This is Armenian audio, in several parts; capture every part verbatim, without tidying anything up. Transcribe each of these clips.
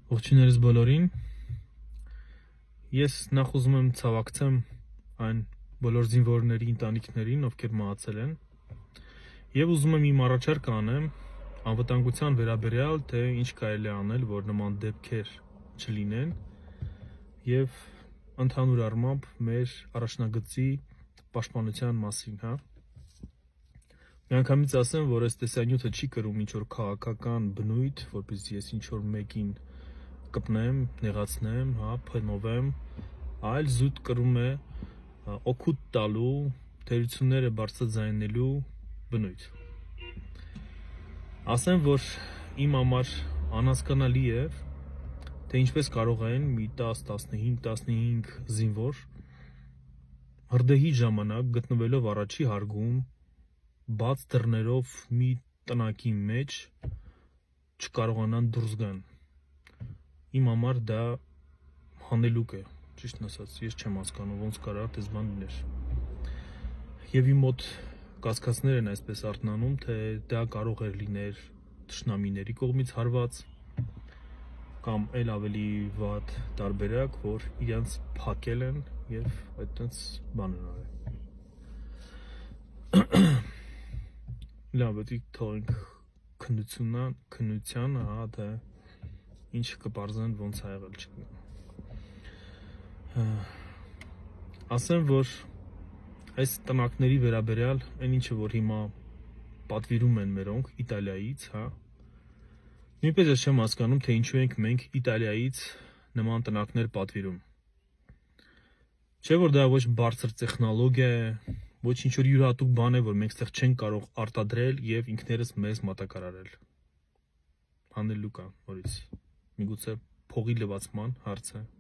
Ողջույններս բոլորին։ Ես նախ ուզում եմ ցավակցեմ այն բոլոր զինվորների ընտանիքներին, ովքեր մահացել են, եւ ուզում եմ իմ առաջարկը անեմ անվտանգության վերաբերյալ, թե ինչ կարելի է անել, որ նման դեպքեր չլինեն եւ ընդհանուր առմամբ մեր առաջնագծի պաշտպանության մասին, հա։ Միանգամից ասեմ, որ այս տեսանյութը չի կրում ինչ որ քաղաքական բնույթ, որպեսզի ես ինչ որ մեկին կպնեմ, նեղացնեմ, հա, փնովեմ, այլ զուտ կրում է օգուտ տալու, թերությունները բարձրաձայնելու բնույթ։ Ասեմ, որ իմ համար անհասկանալի է, թե ինչպես կարող են մի տաս, տասնհինգ, տասնհինգ զինվոր հրդեհի ժամանակ գտնվելով առաջի հարկում բաց դռներով մի տնակի մեջ չկարողանան դուրս գան։ Իմ համար դա հանելուկ է, ճիշտն ասած, ես չեմ հասկանում ոնց կարա այդպես բան լիներ։ Եվ իմ մոտ կասկածներ են այսպես արթնանում, թե դա կարող էր լինել թշնամիների կողմից հարված կամ էլ ավելի վատ տարբերակ, որ իրենց փակել են եւ այդտենց բան են արել։ Լավ, դի թողենք քննությունը, քննությանը, հա, թե ինչ կպարզեն ոնց ա եղել չգիտեմ։ Ասեմ, որ այս տնակների վերաբերյալ այն ինչը որ հիմա պատվիրում են մերոնք Իտալիայից, հա, նույնպես ես չեմ հասկանում, թե ինչու ենք մենք Իտալիայից նման տնակներ պատվիրում։ Չէ՞ որ դա ոչ բարձր տեխնոլոգիա է, ոչ ինչ որ յուրահատուկ բան է, որ մենք ստեղ չենք կարող արտադրել եւ ինքներս մեզ մատակարարել։ Հանելուկ է, նորից։ Միգուցե փողի լվացման հարց է։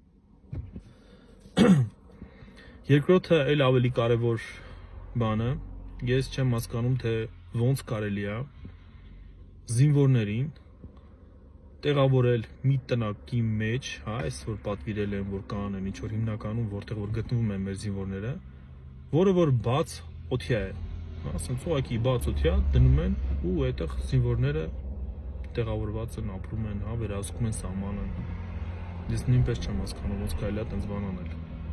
Երկրորդը էլ ավելի կարևոր բանը, ես չեմ հասկանում, թե ոնց կարելի է զինվորներին տեղավորել մի տնակի մեջ, հա, այս որ պատվիրել են, որ կան են ինչ որ հիմնականում, որտեղ որ գտնվում են մեր զինվորները, որը որ բաց օթյա է, հա, ասենք ուղղակի բաց օթյա դնում են ու այդտեղ զինվորները տեղավորված են, ապրում են, հա, վերահսկում են սահմանը։ Ես նույնպես չեմ հասկանում ոնց կարելի է այդպես բան անել։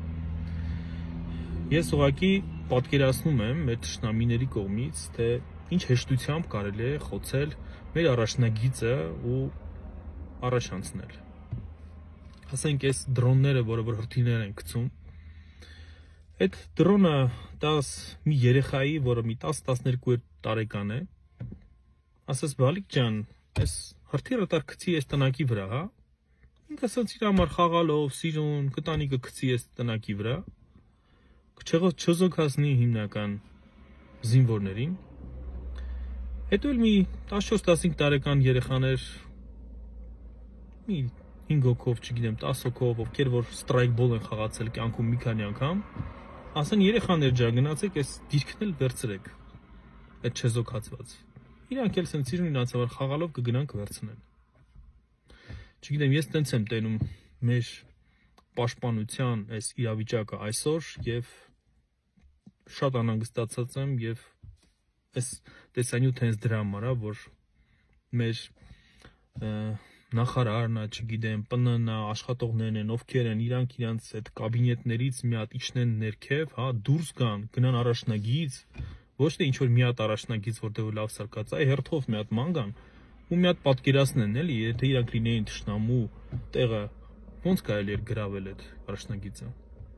Ես ուղղակի պատկերացնում եմ մեր թշնամիների կողմից, թե ինչ հեշտությամբ կարելի է խոցել մեր առաջնագիծը ու առաջ անցնել։ Ասենք այս դրոնները, որը որ հրթիռներ են գցում, այդ դրոնը տաս մի երեխայի, որը մի տաս տասներկու տարեկան է, ասես բալիկ ջան, այս հրթիռը տար գցի այս տնակի վրա, հա։ Ինքը ասած իր համար խաղալով, սիրուն, կտանիկը գցի այս տնակի վրա, չզոքացնի հիմնական զինվորներին։ Հետո էլ մի տասնչորս տասնհինգ տարեկան երեխաներ մի հինգ հոգով, չգիտեմ, տաս հոգով, ովքեր որ ստրայք բոլ են խաղացել կյանքում մի քանի անգամ, ասեն երեխաներ ջան, գնացեք այս դիրքն էլ վերցրեք, այդ չեզոքացված։ Իրանք էլ սենց իրուն իրանց համար խաղալով կգնան կվերցնեն։ Չգիտեմ, ես տենց եմ տենում մեր պաշտպանության այս իրավիճակը այսօր եւ շատ անհանգստացած եմ եւ այս տեսանյութը հենց դրա համար է, որ մեր նախարարն է, չգիտեմ, Պ Ն Ն-ը, աշխատողներն են, ովքեր են, իրանք իրանց այդ կաբինետներից մի հատ իջնեն ներքև, հա, դուրս գան, գնան առաջնագիծ, ոչ թե ինչ որ մի հատ առաջնագիծ, որտեղ լավ սարկած է, հերթով մի հատ ման գան ու մի հատ պատկերացնեն, էլի, եթե իրանք լինեին թշնամու տեղը, ոնց կարելի էր գրավել այդ առաջնագիծը։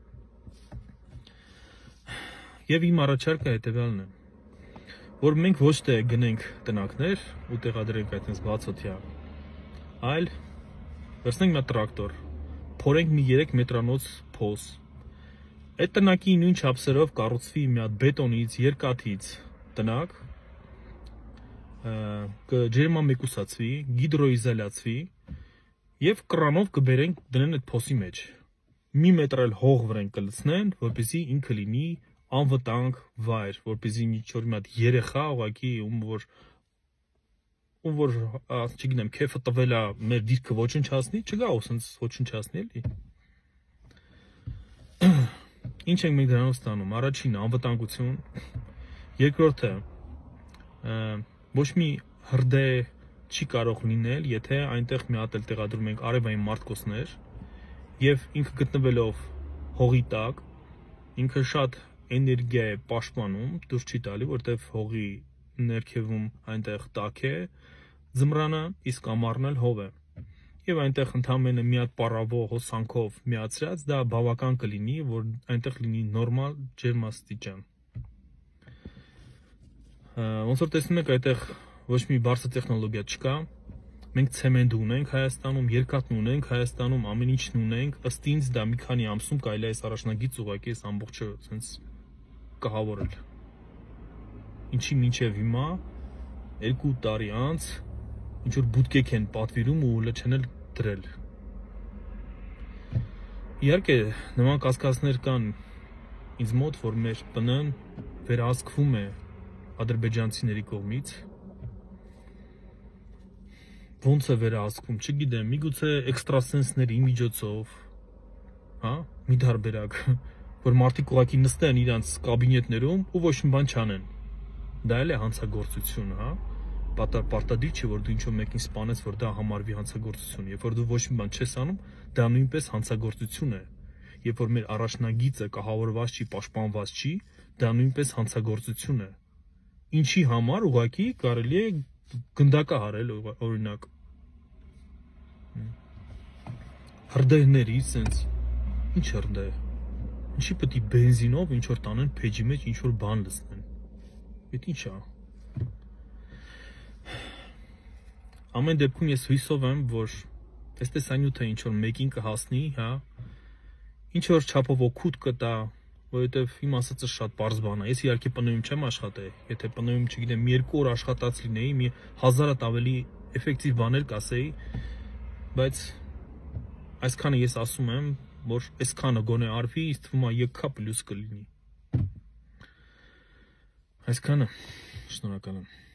Եվ իմ առաջարկը հետևյալն է, որ մենք ոչ թե գնենք տնակներ ու տեղադրենք այդպես բացօթյա, այլ վերցնենք մի տրակտոր, փորենք մի երեք մետրանոց փոս, այդ տնակի նույն չափսերով կառուցվի մի հատ բետոնից, երկաթից տնակ, կջերմամեկուսացվի, գիդրոիզոլացվի եւ կրանով կբերենք դնեն այդ փոսի մեջ։ Մի մետր էլ հող վրան կլցնեն, որպեսզի ինքը լինի անվտանգ վայր, որպեսզի մի չոր մի հատ երեխա ուղղակի ում որ ում որ չգիտեմ, քեֆը տվել է մեր դիրքը ոչնչացնի, չգա ու սենց ոչնչացնի էլի։ Ինչ ենք մենք դրանով ստանում։ Առաջինը անվտանգություն, երկրորդը ոչ մի հրդեհ չի կարող լինել, եթե այնտեղ մի հատ էլ տեղադրում ենք արևային մարտկոցներ եւ ինքը գտնվելով հողի տակ, ինքը շատ էներգիա է պաշտպանում, դուրս չի տալի, որտեվ հողի ներքևում այնտեղ տաք է ձմռանը, իսկ ամառն էլ հով է։ Եվ այնտեղ ընդամենը մի հատ պարավո հոսանքով միացրած դա բավական կլինի, որ այնտեղ լինի նորմալ ջերմաստիճան։ Ոնց որ տեսնում եք, այդտեղ ոչ մի բարձր տեխնոլոգիա չկա։ Մենք ցեմենտ ունենք Հայաստանում, երկաթն ունենք Հայաստանում, ամեն ինչն ունենք, ըստ ինձ դա մի քանի ամսում կարելի է այս առաջնագիծ ուղղակի այս ամբողջը sense կահավորել։ Ինչի մինչև հիմա երկու տարի անց ինչ որ բուտկեք են պատվիրում ու լճեն էլ դրել։ Իհարկե, նման կասկածներ կան ինձ մոտ, որ մեր ՊՆ-ն վերահսկվում է ադրբեջանցիների կողմից։ Ոնց է վերահսկվում, չգիտեմ, միգուցե էքստրասենսների միջոցով, հա, մի տարբերակ, որ մարդիկ ուղղակի նստեն իրանց կաբինետներում ու ոչ մի բան չանեն։ Դա էլ է հանցագործություն, հա։ Պարտադիր չէ, որ դու ինչ-որ մեկին սպանես, որ դա համարվի հանցագործություն։ Երբ որ դու ոչ մի բան չես անում, դա նույնպես հանցագործություն է։ Երբ որ մեր առաջնագիծը կահավորված չի, պաշտպանված չի, դա նույնպես հանցագործություն է։ Ինչի համար ուղղակի կարելի է գնդակահարել, օրինակ հրդեհների, sense ինչ հրդեհ։ Ինչի պետք է բենզինով ինչ որ տանեն փեջի մեջ ինչ որ բան լցնեն։ Այդ ի՞նչ է։ Ամեն դեպքում ես հույսով եմ, որ այս տեսանյութը ինչ որ մեկին կհասնի, հա, ինչ որ չափով օգուտ կտա, որովհետև իմ ասածը շատ պարզ բան է։ Ես իհարկե ՊՆ-ում չեմ աշխատել, եթե ՊՆ-ում, չգիտեմ, մի երկու օր աշխատած լինեի, մի հազարատ ավելի էֆեկտիվ բաներ կասեի, բայց այսքանը ես ասում եմ, որ այսքանը գոնե արվի, ինձ թվում է ԵՔ պլյուս կլինի։ Այսքանը, շնորհակալ եմ։